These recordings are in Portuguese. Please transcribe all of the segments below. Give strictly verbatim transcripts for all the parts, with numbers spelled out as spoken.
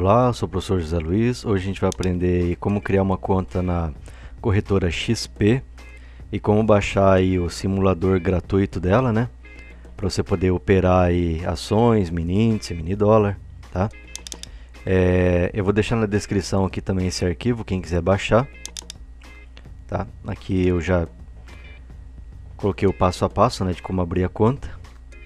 Olá, eu sou o professor José Luiz. Hoje a gente vai aprender como criar uma conta na corretora X P e como baixar aí o simulador gratuito dela, né? Para você poder operar aí ações, mini índice, mini dólar, tá? É, eu vou deixar na descrição aqui também esse arquivo, quem quiser baixar, tá? Aqui eu já coloquei o passo a passo, né, de como abrir a conta.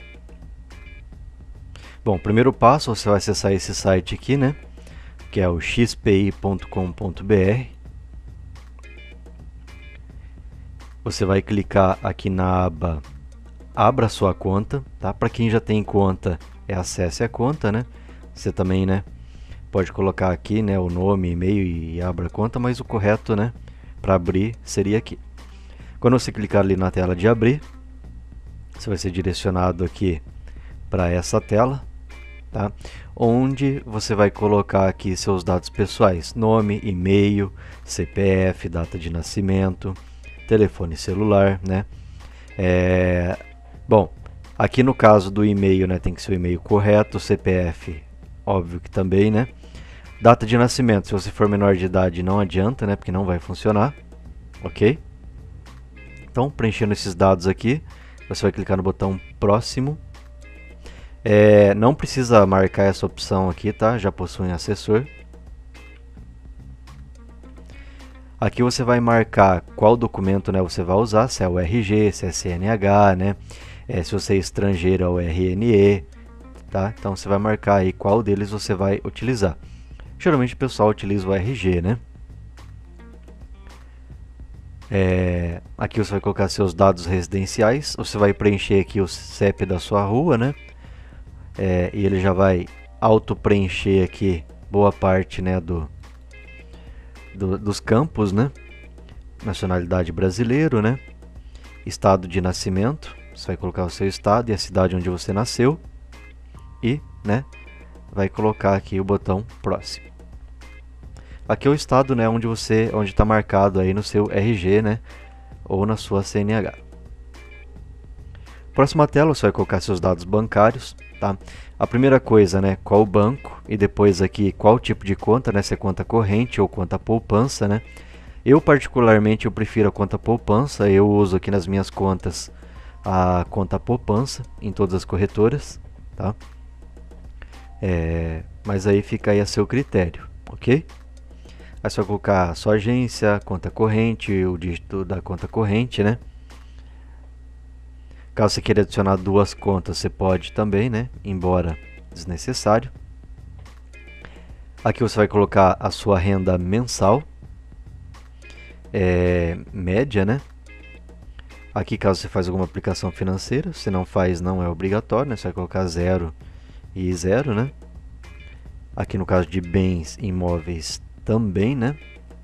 Bom, primeiro passo, você vai acessar esse site aqui, né, que é o x p i ponto com ponto b r. Você vai clicar aqui na aba Abra sua conta, tá? Para quem já tem conta, é acesse a conta, né? Você também, né, pode colocar aqui, né, o nome, e-mail e abra a conta, mas o correto, né, para abrir seria aqui. Quando você clicar ali na tela de abrir, você vai ser direcionado aqui para essa tela, tá? Onde você vai colocar aqui seus dados pessoais, nome, e-mail, C P F, data de nascimento, telefone celular, né? É... Bom, aqui no caso do e-mail, né, tem que ser o e-mail correto, C P F, óbvio que também, né? Data de nascimento, se você for menor de idade não adianta, né, porque não vai funcionar, ok? Então, preenchendo esses dados aqui, você vai clicar no botão próximo. É, não precisa marcar essa opção aqui, tá? Já possui um assessor. Aqui você vai marcar qual documento, né, você vai usar, se é o R G, se é C N H, né? É, se você é estrangeiro, é o R N E, tá? Então você vai marcar aí qual deles você vai utilizar. Geralmente o pessoal utiliza o R G, né? É, aqui você vai colocar seus dados residenciais, você vai preencher aqui o C E P da sua rua, né? É, e ele já vai auto preencher aqui boa parte, né, do, do, dos campos, né? Nacionalidade brasileiro, né? Estado de nascimento, você vai colocar o seu estado e a cidade onde você nasceu e, né, vai colocar aqui o botão próximo. Aqui é o estado, né, onde você, onde está marcado aí no seu R G, né, ou na sua C N H. Próxima tela, você vai colocar seus dados bancários, tá? A primeira coisa, né, qual banco e depois aqui qual tipo de conta, né, se é conta corrente ou conta poupança, né? Eu particularmente eu prefiro a conta poupança, eu uso aqui nas minhas contas a conta poupança em todas as corretoras, tá? É, mas aí fica aí a seu critério, ok? Aí você vai colocar sua agência, conta corrente, o dígito da conta corrente, né? Caso você queira adicionar duas contas, você pode também, né? Embora desnecessário. Aqui você vai colocar a sua renda mensal, é, média, né? Aqui, caso você faz alguma aplicação financeira, se não faz, não é obrigatório, né? Você vai colocar zero e zero, né? Aqui no caso de bens imóveis também, né?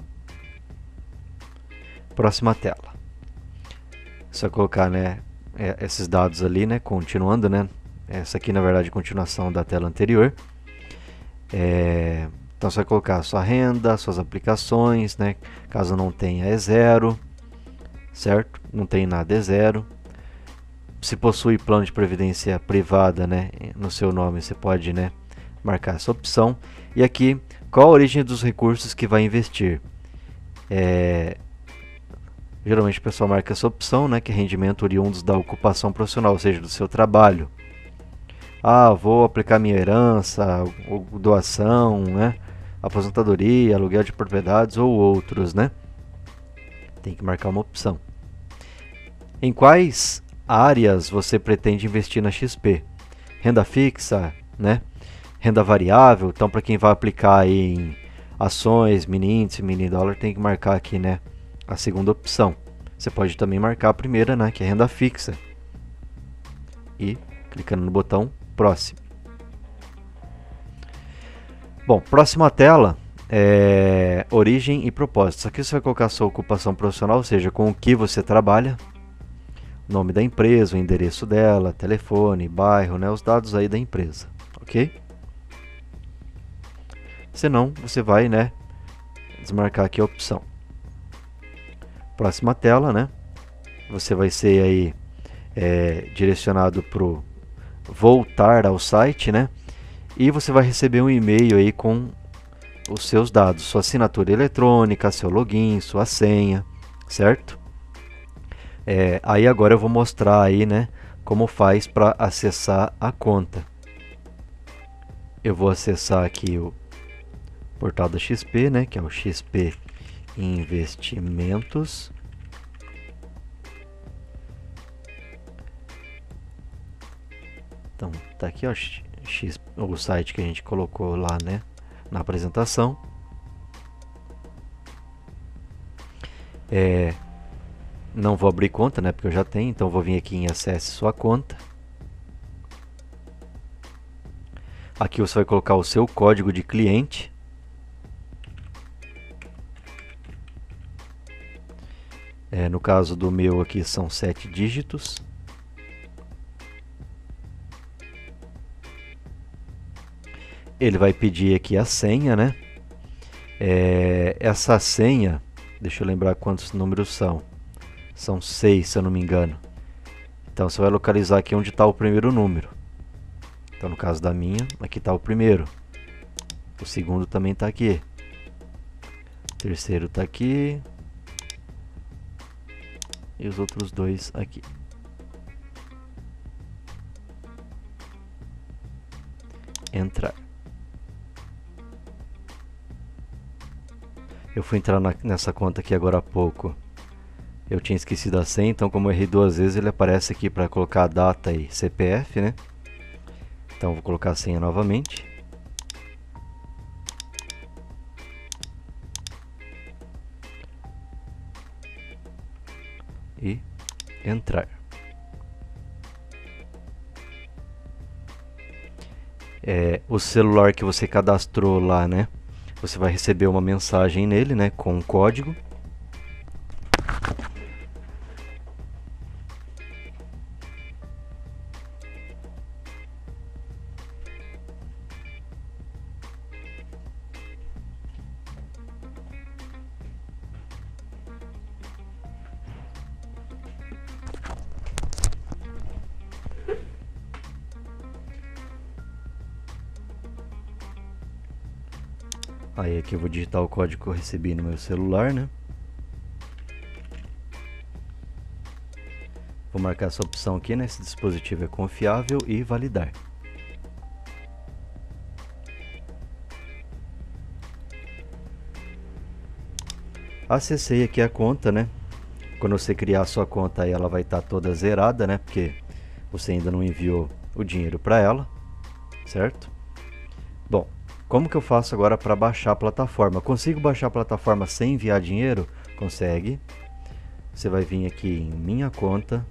Próxima tela. Você vai colocar, né, esses dados ali, né, continuando, né, essa aqui na verdade é a continuação da tela anterior. É, então você vai colocar a sua renda, suas aplicações, né, caso não tenha é zero, certo? Não tem nada é zero. Se possui plano de previdência privada, né, no seu nome, você pode, né, marcar essa opção. E aqui, qual a origem dos recursos que vai investir? É, Geralmente o pessoal marca essa opção, né, que é rendimento oriundos da ocupação profissional, ou seja, do seu trabalho. Ah, vou aplicar minha herança, ou doação, né, aposentadoria, aluguel de propriedades ou outros, né? Tem que marcar uma opção. Em quais áreas você pretende investir na X P? Renda fixa, né? Renda variável, então para quem vai aplicar aí em ações, mini índice, mini dólar, tem que marcar aqui, né, a segunda opção. Você pode também marcar a primeira, né, que é renda fixa. E clicando no botão próximo. Bom, próxima tela é origem e propósitos. Aqui você vai colocar a sua ocupação profissional, ou seja, com o que você trabalha, o nome da empresa, o endereço dela, telefone, bairro, né, os dados aí da empresa, ok? Senão, você vai, né, desmarcar aqui a opção. Próxima tela, né? Você vai ser aí é, direcionado para o voltar ao site, né? E você vai receber um e-mail aí com os seus dados, sua assinatura eletrônica, seu login, sua senha, certo? É, aí agora eu vou mostrar aí, né, como faz para acessar a conta. Eu vou acessar aqui o portal da X P, né, que é o X P Investimentos. Então, tá aqui, ó, X, o site que a gente colocou lá, né, na apresentação. É, não vou abrir conta, né, porque eu já tenho, então vou vir aqui em acesse sua conta. Aqui você vai colocar o seu código de cliente. É, no caso do meu aqui são sete dígitos. Ele vai pedir aqui a senha, né? É, essa senha, deixa eu lembrar quantos números são. São seis, se eu não me engano. Então você vai localizar aqui onde está o primeiro número. Então no caso da minha, aqui está o primeiro. O segundo também está aqui. O terceiro está aqui. E os outros dois aqui. Entrar. Eu fui entrar na, nessa conta aqui agora há pouco. Eu tinha esquecido a senha, então como eu errei duas vezes, ele aparece aqui para colocar a data e C P F, né? Então vou colocar a senha novamente. E entrar. É, o celular que você cadastrou lá, né? Você vai receber uma mensagem nele, né, com um código. Aí aqui eu vou digitar o código que eu recebi no meu celular, né? Vou marcar essa opção aqui, né? Esse dispositivo é confiável e validar. Acessei aqui a conta, né? Quando você criar a sua conta aí, ela vai estar toda zerada, né? Porque você ainda não enviou o dinheiro para ela, certo? Bom, como que eu faço agora para baixar a plataforma? Consigo baixar a plataforma sem enviar dinheiro? Consegue. Você vai vir aqui em minha conta,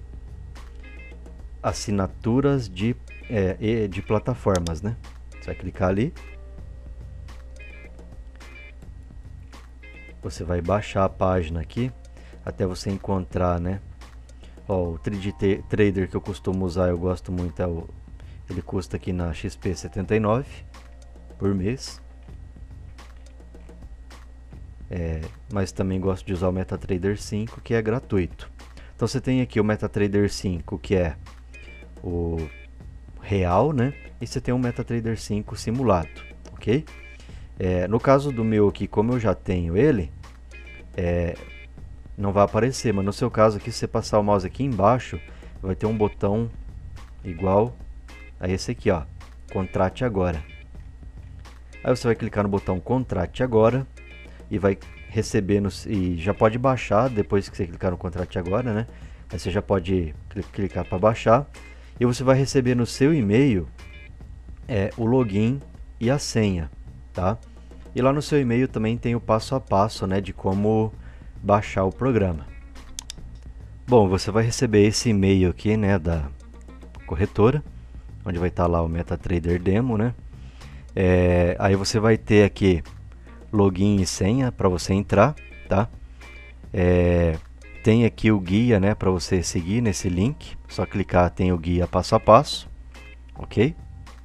assinaturas de, é, de plataformas, né? Você vai clicar ali. Você vai baixar a página aqui até você encontrar, né? Ó, o trade trader que eu costumo usar, eu gosto muito, é o, ele custa aqui na X P setenta e nove por mês. É, mas também gosto de usar o MetaTrader cinco, que é gratuito. Então você tem aqui o MetaTrader cinco, que é o real, né? E você tem o MetaTrader cinco simulado, ok? É, no caso do meu aqui, como eu já tenho ele, é, não vai aparecer, mas no seu caso aqui, se você passar o mouse aqui embaixo, vai ter um botão igual a esse aqui, ó, contrate agora. Aí você vai clicar no botão contrate agora e vai receber, no, e já pode baixar depois que você clicar no contrate agora, né? Aí você já pode clicar para baixar e você vai receber no seu e-mail é, o login e a senha, tá? E lá no seu e-mail também tem o passo a passo, né, de como baixar o programa. Bom, você vai receber esse e-mail aqui, né, da corretora, onde vai estar lá o MetaTrader Demo, né? É, aí você vai ter aqui login e senha para você entrar, tá? É, tem aqui o guia, né, para você seguir nesse link. Só clicar, tem o guia passo a passo, ok?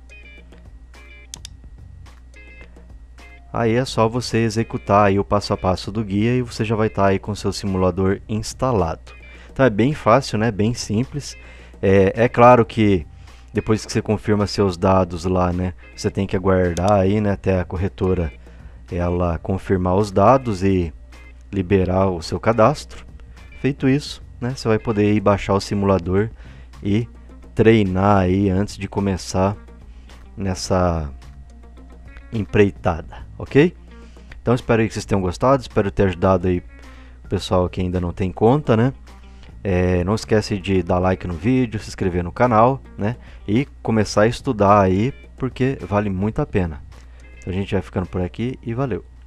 Aí é só você executar aí o passo a passo do guia e você já vai estar aí com o seu simulador instalado. Então é bem fácil, né? Bem simples. É, é claro que depois que você confirma seus dados lá, né, você tem que aguardar aí, né, até a corretora ela confirmar os dados e liberar o seu cadastro. Feito isso, né, você vai poder ir baixar o simulador e treinar aí antes de começar nessa empreitada, ok? Então espero aí que vocês tenham gostado, espero ter ajudado aí o pessoal que ainda não tem conta, né? É, não esquece de dar like no vídeo, se inscrever no canal, né? E começar a estudar aí, porque vale muito a pena. Então a gente vai ficando por aqui e valeu!